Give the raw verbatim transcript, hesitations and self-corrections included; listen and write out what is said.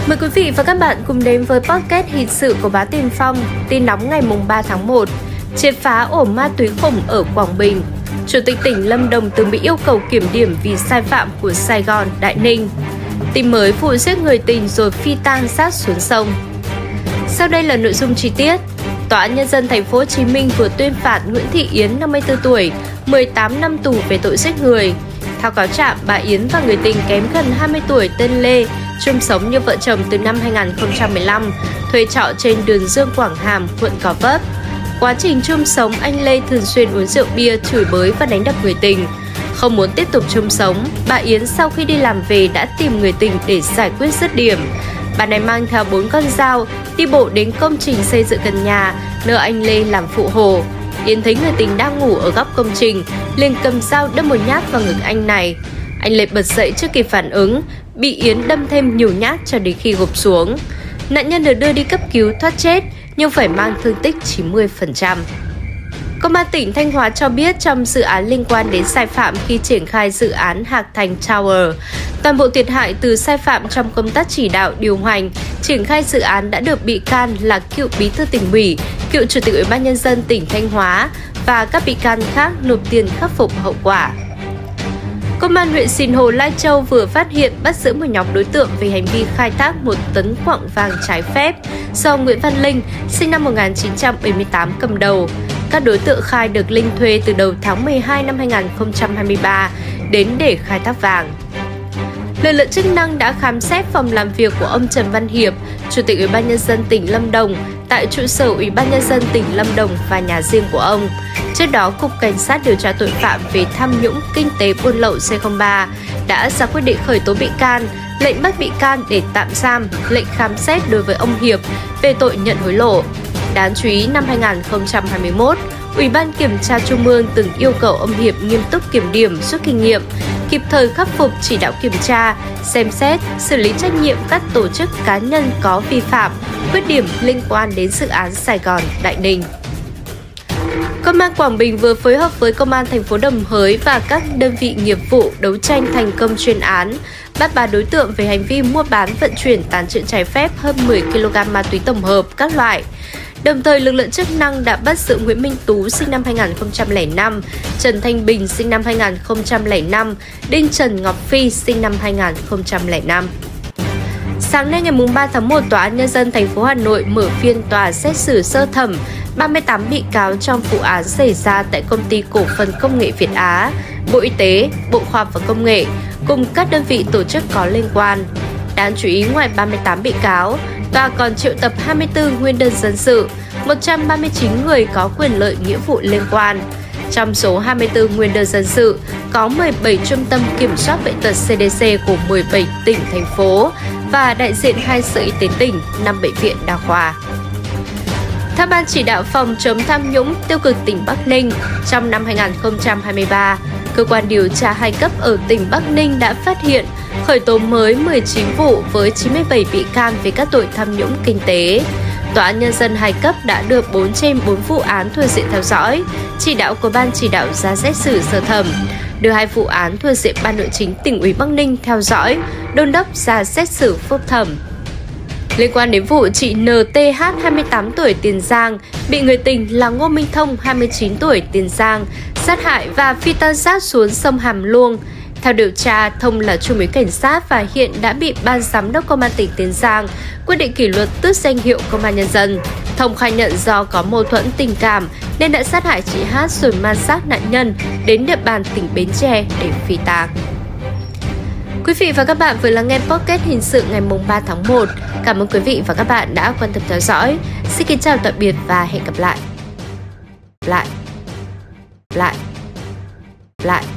Mời quý vị và các bạn cùng đến với podcast hình sự của báo Tiền Phong, tin nóng ngày ba tháng một. Triệt phá ổ ma túy khủng ở Quảng Bình. Chủ tịch tỉnh Lâm Đồng từng bị yêu cầu kiểm điểm vì sai phạm của Sài Gòn, Đại Ninh. Tin mới vụ giết người tình rồi phi tang sát xuống sông. Sau đây là nội dung chi tiết. Tòa án Nhân dân Thành phố Hồ Chí Minh vừa tuyên phạt Nguyễn Thị Yến, năm mươi tư tuổi, mười tám năm tù về tội giết người. Theo cáo trạng, bà Yến và người tình kém gần hai mươi tuổi tên Lê chung sống như vợ chồng từ năm hai nghìn không trăm mười lăm, thuê trọ trên đường Dương Quảng Hàm, quận Gò Vấp. Quá trình chung sống, anh Lê thường xuyên uống rượu bia, chửi bới và đánh đập người tình. Không muốn tiếp tục chung sống, bà Yến sau khi đi làm về đã tìm người tình để giải quyết dứt điểm. Bà này mang theo bốn con dao, đi bộ đến công trình xây dựng gần nhà, nơi anh Lê làm phụ hồ. Yến thấy người tình đang ngủ ở góc công trình, liền cầm dao đâm một nhát vào ngực anh này. Anh Lê bật dậy chưa kịp phản ứng, bị Yến đâm thêm nhiều nhát cho đến khi gục xuống. Nạn nhân được đưa đi cấp cứu thoát chết, nhưng phải mang thương tích chín mươi phần trăm. Công an tỉnh Thanh Hóa cho biết trong dự án liên quan đến sai phạm khi triển khai dự án Hạc Thành Tower, toàn bộ thiệt hại từ sai phạm trong công tác chỉ đạo, điều hành, triển khai dự án đã được bị can là cựu bí thư tỉnh ủy, cựu chủ tịch Ủy ban Nhân dân tỉnh Thanh Hóa và các bị can khác nộp tiền khắc phục hậu quả. Công an huyện Sìn Hồ, Lai Châu vừa phát hiện bắt giữ một nhóm đối tượng về hành vi khai thác một tấn quặng vàng trái phép do Nguyễn Văn Linh, sinh năm một nghìn chín trăm bảy mươi tám cầm đầu. Các đối tượng khai được Linh thuê từ đầu tháng mười hai năm hai nghìn không trăm hai mươi ba đến để khai thác vàng. Lực lượng chức năng đã khám xét phòng làm việc của ông Trần Văn Hiệp, Chủ tịch Ủy ban Nhân dân tỉnh Lâm Đồng, tại trụ sở Ủy ban Nhân dân tỉnh Lâm Đồng và nhà riêng của ông. Trước đó, Cục Cảnh sát điều tra tội phạm về tham nhũng kinh tế buôn lậu C không ba đã ra quyết định khởi tố bị can, lệnh bắt bị can để tạm giam, lệnh khám xét đối với ông Hiệp về tội nhận hối lộ. Đáng chú ý, năm hai nghìn không trăm hai mươi mốt, Ủy ban Kiểm tra Trung ương từng yêu cầu ông Hiệp nghiêm túc kiểm điểm, rút kinh nghiệm, kịp thời khắc phục, chỉ đạo kiểm tra, xem xét, xử lý trách nhiệm các tổ chức cá nhân có vi phạm, khuyết điểm liên quan đến dự án Sài Gòn, Đại Ninh. Công an Quảng Bình vừa phối hợp với Công an thành phố Đồng Hới và các đơn vị nghiệp vụ đấu tranh thành công chuyên án, bắt ba đối tượng về hành vi mua bán, vận chuyển, tàng trữ trái phép hơn mười ki lô gam ma túy tổng hợp các loại. Đồng thời, lực lượng chức năng đã bắt giữ Nguyễn Minh Tú, sinh năm hai nghìn không trăm lẻ năm, Trần Thanh Bình, sinh năm hai nghìn không trăm lẻ năm, Đinh Trần Ngọc Phi, sinh năm hai nghìn không trăm lẻ năm. Sáng nay ngày ba tháng một, Tòa án Nhân dân thành phố Hà Nội mở phiên tòa xét xử sơ thẩm ba mươi tám bị cáo trong vụ án xảy ra tại Công ty Cổ phần Công nghệ Việt Á, Bộ Y tế, Bộ Khoa học và Công nghệ cùng các đơn vị tổ chức có liên quan. Đáng chú ý, ngoài ba mươi tám bị cáo, tòa còn triệu tập hai mươi tư nguyên đơn dân sự, một trăm ba mươi chín người có quyền lợi nghĩa vụ liên quan. Trong số hai mươi tư nguyên đơn dân sự, có mười bảy trung tâm kiểm soát bệnh tật C D C của mười bảy tỉnh, thành phố và đại diện hai sở y tế tỉnh, năm bệnh viện đa khoa. Theo Ban chỉ đạo phòng chống tham nhũng tiêu cực tỉnh Bắc Ninh, trong năm hai nghìn không trăm hai mươi ba, cơ quan điều tra hai cấp ở tỉnh Bắc Ninh đã phát hiện, khởi tố mới mười chín vụ với chín mươi bảy bị can về các tội tham nhũng kinh tế. Tòa án Nhân dân hai cấp đã đưa bốn trên bốn vụ án thuộc diện theo dõi, chỉ đạo của Ban chỉ đạo ra xét xử sơ thẩm, đưa hai vụ án thuộc diện Ban Nội chính tỉnh ủy Bắc Ninh theo dõi, đôn đốc ra xét xử phúc thẩm. Liên quan đến vụ chị N T H, hai mươi tám tuổi, Tiền Giang, bị người tình là Ngô Minh Thông, hai mươi chín tuổi, Tiền Giang, sát hại và phi tang sát xuống sông Hàm Luông. Theo điều tra, Thông là trung úy cảnh sát và hiện đã bị Ban Giám đốc Công an tỉnh Tiền Giang quyết định kỷ luật, tước danh hiệu Công an Nhân dân. Thông khai nhận do có mâu thuẫn tình cảm nên đã sát hại chị Hát rồi mang xác nạn nhân đến địa bàn tỉnh Bến Tre để phi tang. Quý vị và các bạn vừa lắng nghe podcast hình sự ngày ba tháng một. Cảm ơn quý vị và các bạn đã quan tâm theo dõi. Xin kính chào tạm biệt và hẹn gặp lại. Lại. Lại. Lại.